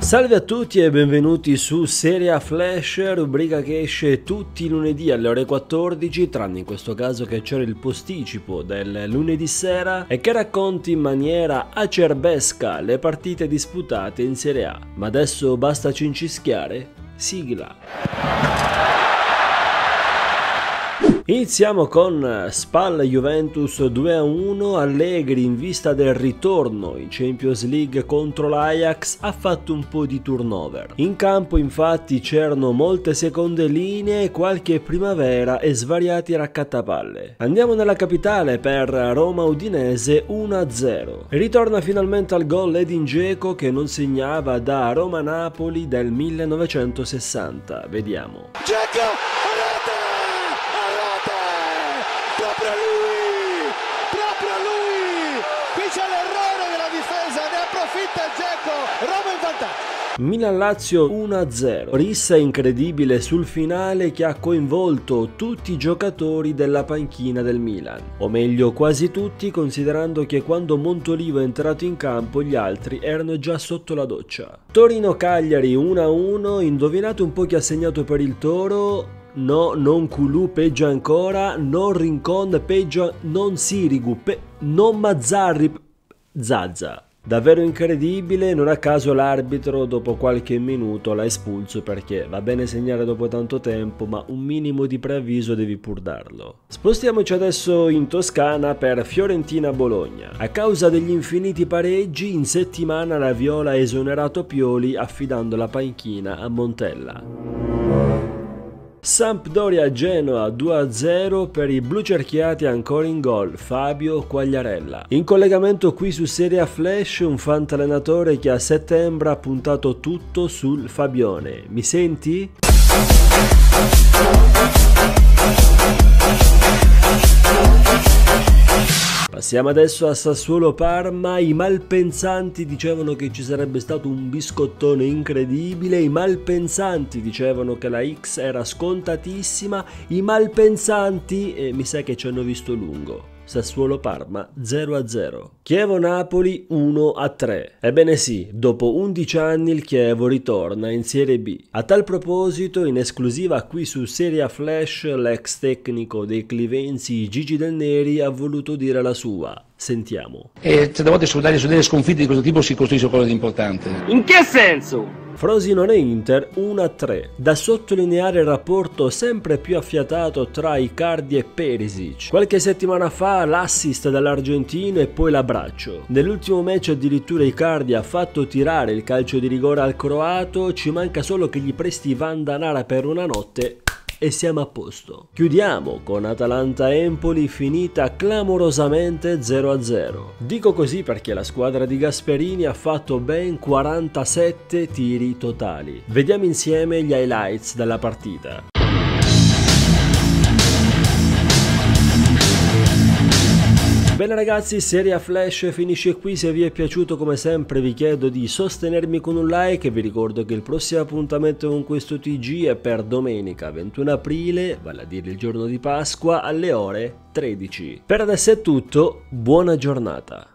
Salve a tutti e benvenuti su Serie A Flash, rubrica che esce tutti i lunedì alle ore 14, tranne in questo caso che c'era il posticipo del lunedì sera, e che racconti in maniera acerbesca le partite disputate in Serie A. Ma adesso basta cincischiare? Sigla! Iniziamo con Spal Juventus 2-1, Allegri in vista del ritorno in Champions League contro l'Ajax ha fatto un po' di turnover. In campo infatti c'erano molte seconde linee, qualche primavera e svariati raccattapalle. Andiamo nella capitale per Roma-Udinese 1-0. Ritorna finalmente al gol Edin Dzeko che non segnava da Roma-Napoli del 1960. Vediamo. Dzeko! Proprio lui, qui c'è l'errore della difesa, ne approfitta Dzeko, Roma in vantaggio. Milan-Lazio 1-0, rissa incredibile sul finale che ha coinvolto tutti i giocatori della panchina del Milan, o meglio quasi tutti, considerando che quando Montolivo è entrato in campo gli altri erano già sotto la doccia. Torino-Cagliari 1-1, indovinate un po' chi ha segnato per il Toro? No, non Kulu, peggio ancora, non Rincon, peggio, non Sirigu, non Mazzarri, Zaza. Davvero incredibile, non a caso l'arbitro dopo qualche minuto l'ha espulso perché va bene segnare dopo tanto tempo, ma un minimo di preavviso devi pur darlo. Spostiamoci adesso in Toscana per Fiorentina-Bologna. A causa degli infiniti pareggi, in settimana la Viola ha esonerato Pioli affidando la panchina a Montella. Sampdoria-Genoa 2-0 per i blucerchiati ancora in gol Fabio Quagliarella. In collegamento qui su Serie A Flash un fantalenatore che a settembre ha puntato tutto sul Fabione. Mi senti? Passiamo adesso a Sassuolo-Parma. I malpensanti dicevano che ci sarebbe stato un biscottone incredibile, i malpensanti dicevano che la X era scontatissima, i malpensanti mi sa che ci hanno visto lungo. Sassuolo-Parma 0-0. Chievo-Napoli 1-3. Ebbene sì, dopo 11 anni il Chievo ritorna in Serie B. A tal proposito, in esclusiva qui su Serie A Flash, l'ex tecnico dei Clivenzi Gigi Del Neri ha voluto dire la sua. Sentiamo. E certe volte su delle sconfitte di questo tipo si costruisce qualcosa di importante. In che senso? Frosinone-Inter 1-3. Da sottolineare il rapporto sempre più affiatato tra Icardi e Perisic. Qualche settimana fa l'assist dall'argentino e poi l'abbraccio. Nell'ultimo match addirittura Icardi ha fatto tirare il calcio di rigore al croato, ci manca solo che gli presti Vandanara per una notte e siamo a posto. Chiudiamo con Atalanta-Empoli finita clamorosamente 0-0. Dico così perché la squadra di Gasperini ha fatto ben 47 tiri totali. Vediamo insieme gli highlights della partita. Bene ragazzi, Serie A Flash finisce qui. Se vi è piaciuto come sempre vi chiedo di sostenermi con un like e vi ricordo che il prossimo appuntamento con questo TG è per domenica 21 aprile, vale a dire il giorno di Pasqua, alle ore 13. Per adesso è tutto, buona giornata.